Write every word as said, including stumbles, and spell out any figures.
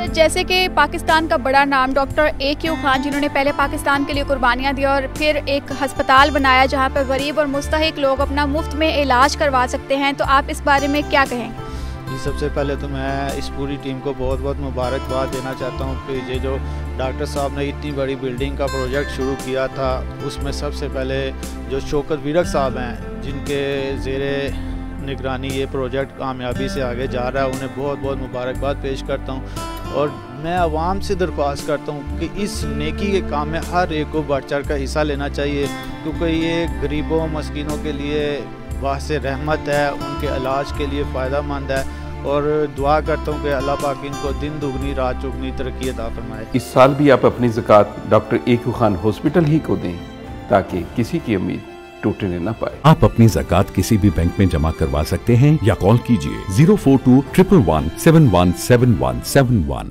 जैसे कि पाकिस्तान का बड़ा नाम डॉक्टर ए क्यू खान, जिन्होंने पहले पाकिस्तान के लिए कुर्बानियाँ दी और फिर एक हस्पताल बनाया जहाँ पर गरीब और मुस्तहिक लोग अपना मुफ्त में इलाज करवा सकते हैं, तो आप इस बारे में क्या कहेंगे? जी, सबसे पहले तो मैं इस पूरी टीम को बहुत बहुत मुबारकबाद देना चाहता हूँ कि ये जो डॉक्टर साहब ने इतनी बड़ी बिल्डिंग का प्रोजेक्ट शुरू किया था, उसमें सबसे पहले जो शौकत वीरक साहब हैं, जिनके ज़ेरे निगरानी ये प्रोजेक्ट कामयाबी से आगे जा रहा है, उन्हें बहुत बहुत मुबारकबाद पेश करता हूँ। और मैं आवाम से दरख्वास्त करता हूँ कि इस नेकी के काम में हर एक को बढ़ चढ़ कर हिस्सा लेना चाहिए, क्योंकि ये गरीबों मस्कीनों के लिए वास्ते रहमत है, उनके इलाज के लिए फ़ायदा मंद है। और दुआ करता हूँ कि अल्लाह पाक इनको दिन दुगनी रात चौगनी तरक्की अता फरमाए। इस साल भी आप अपनी ज़कात doctor A Q Khan hospital ही को दें, ताकि किसी की उम्मीद टूटने न पाए। आप अपनी ज़कात किसी भी बैंक में जमा करवा सकते हैं या कॉल कीजिए zero four two triple one seven one seven one seven one.